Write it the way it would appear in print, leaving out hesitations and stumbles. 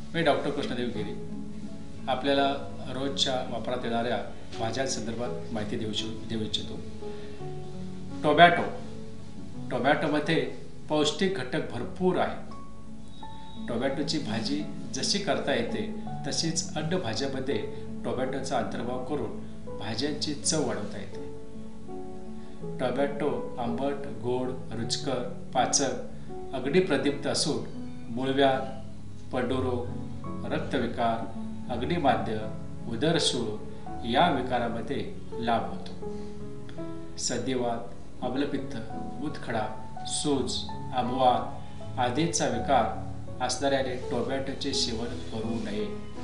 मी doctor Krishnadeva गिरी आपल्याला रोजच्या वापरात येणाऱ्या भाज्यांसंदर्भात माहिती देऊ इच्छितो। टोमॅटोमध्ये पौष्टिक घटक भरपूर आहेत। टोमॅटोची भाजी जशी करता येते तशीच अन्य भाज्यांमध्ये टोमॅटोचा अंतर्भाव करून भाज्यांची चव वाढवता येते। टोमॅटो आंबट, गोड, रुचकर, पाचक, अग्निप्रदीप्त असून मूळव्याध, पंडुरोग, रक्तविकार, अग्निमाद्य, उदरसूळ या विकारामध्ये लाभ होतो। संधिवात, अम्लपित्त, मूतखडा, सूज, आमवात आदींचा विकार असणाऱ्याने टोमॅटोचे सेवन करू नये।